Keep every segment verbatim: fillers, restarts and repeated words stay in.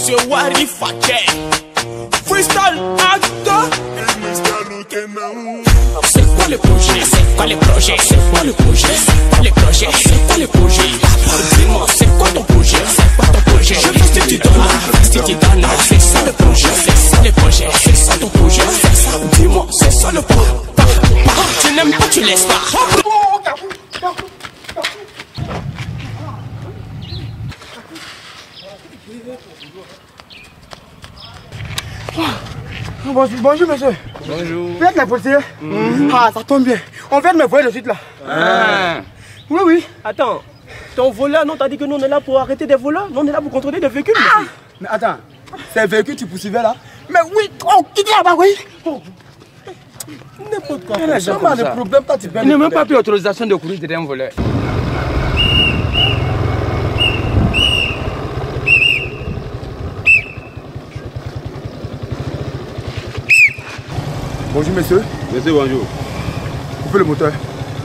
Monsieur Wari Faké. Freestyle acteur. C'est quoi le projet? C'est quoi le projet? C'est quoi le projet? C'est quoi le projet? C'est quoi le projet? Dis-moi, c'est quoi ton projet? C'est quoi ton projet? Je veux que tu donnes, que tu donnes. C'est ça le projet, c'est ça le projet, c'est ça ton projet. Dis-moi, c'est ça le projet. Tu n'aimes pas, tu laisses pas. Bonjour, bonjour monsieur. Bonjour. Vous êtes la policier? Mmh. Ah, ça tombe bien. On vient de me voir de suite là. Ah. Oui, oui. Attends, ton voleur, non, t'as dit que nous on est là pour arrêter des voleurs? Non, on est là pour contrôler des véhicules. Ah. Mais attends, c'est un véhicule que tu poursuivais là? Mais oui, oh, qui dit là-bas, oui? Oh. N'importe quoi. Il n'y a jamais de problème, toi tu peux. Il n'a même pas pris autorisation de courir derrière un voleur. Bonjour monsieur. Monsieur, bonjour. Coupez le moteur.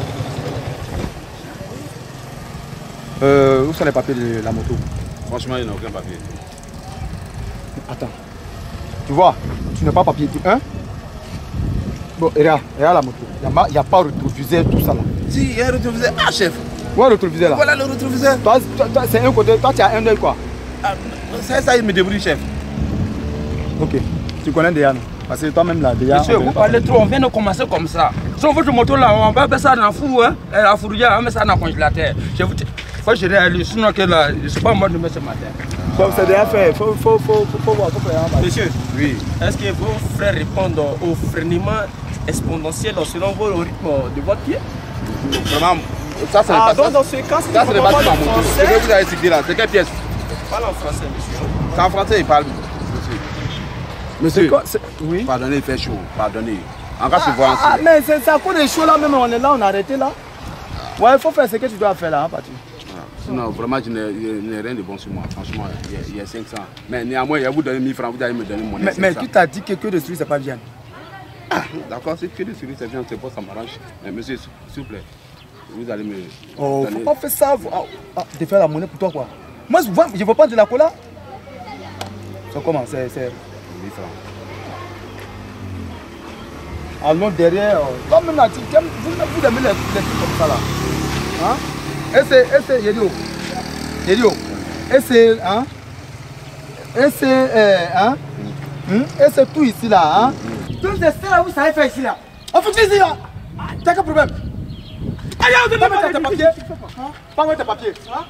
Euh, où sont les papiers de la moto? Franchement, il n'y a aucun papier. Attends. Tu vois, tu n'as pas papier. Hein? Bon, regarde, regarde la moto. Il n'y a, a pas de rétroviseur, tout ça là. Si, il y a un rétroviseur. Ah, chef. Où est le rétroviseur là? Voilà le rétroviseur. Toi, toi, toi c'est un côté, toi tu as un œil quoi? Ah, ça, ça, il me débrouille, chef. Ok. Tu connais déjà non? Parce que toi-même là, déjà. Monsieur, vous parlez trop, on vient de commencer comme ça. Sur votre moto là, on va mettre ça dans le four, hein? La fourrière, on va mettre ça dans le congélateur. Je vous dis, faut gérer à lui, sinon que là, je ne sais pas moi de mettre ce matin. Bon, c'est déjà fait, faut, faut, faut, faut, faut voir, faut faire. Monsieur, oui. Est-ce que vos frères répondent au freinement exponentiel selon vos rythmes de votre pied? Vraiment, ça c'est ah, pas donc dans ce cas, ça c'est le bâtiment de ma moto. Ce que vous avez expliqué là, c'est quelle pièce? Parle en français, monsieur. C'est en français, il parle. Monsieur, Monsieur, oui. Pardonnez, il fait chaud. Pardonnez. En cas, Ah, se voir ah, ah, mais c'est à cause des choses là, même on est là, on a arrêté là. Ouais, il faut faire ce que tu dois faire là, hein, Patrick. Sinon, vraiment, je n'ai rien de bon sur moi. Franchement, il y a cinq cents. Mais néanmoins, il y a vous donner mille francs, vous allez me donner mon Mais, mais tu t'as dit que que de celui, c'est pas bien. Ah, d'accord, c'est que de celui, c'est bien, c'est pas, ça m'arrange. Mais monsieur, s'il vous plaît, vous allez me. Oh, donner... faut pas faire ça. Ah, ah, de faire la monnaie pour toi quoi. Moi, je ne veux pas de la cola. Ça comment? C'est. mille francs. Allons derrière. Comme même là, tu, vous, vous aimez les, les trucs comme ça là. Hein? Et c'est. Et c'est. Yedio. Yedio. Et c'est. Hein? Et c'est. Euh, hein? Hum? Et c'est tout ici là. Hein? Tout c'est ça là, vous savez faire ici là. On fait ici là. T'as quel problème? Allez, on te met tes papiers. Pas moi tes papiers. Hein?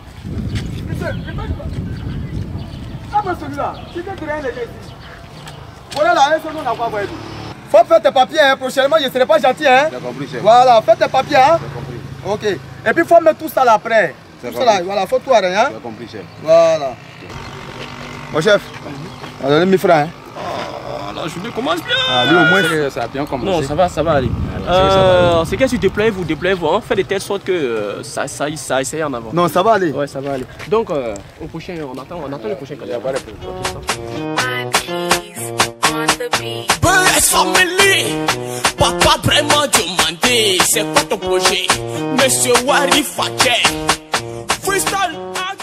Ah, mais celui-là. Tu t'es créé les gens ici. Voilà là, un seul nom n'a pas envoyé. Faut faire tes papiers, hein. Prochainement je ne serai pas gentil. Hein. J'ai compris, chef. Voilà, fais tes papiers. Hein. J'ai compris. Ok. Et puis il faut mettre tout ça là après. Tout ça là, voilà, faut tout arrêter. Hein. J'ai compris, chef. Voilà. Mon chef, on a donné mille francs. Hein. Oh, la journée commence bien. Ah, lui au moins. Ça a bien commencé. Non, ça va, ça va aller. Euh, c'est qu'est-ce que tu déploies, vous déployez, vous hein, faites de telle sorte que euh, ça, ça, ça essaye en avant. Non, ça va aller. Ouais, ça va aller. Donc, euh, au prochain, on attend, on attend le prochain. Il y a pas de B S Family, papa vraiment demandé, c'est quoi ton projet? Monsieur Wari Faké. Freestyle.